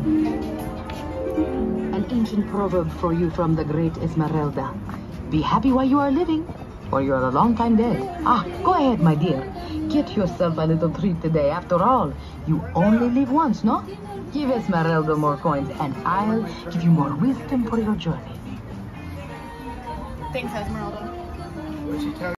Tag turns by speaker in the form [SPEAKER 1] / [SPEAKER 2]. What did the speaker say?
[SPEAKER 1] An ancient proverb for you from the great Esmeralda. Be happy while you are living, or you are a long time dead. Go ahead, my dear. Get yourself a little treat today. After all, you only live once, no? Give Esmeralda more coins, and I'll give you more wisdom for your journey.
[SPEAKER 2] Thanks, Esmeralda.
[SPEAKER 3] What'd she tell you?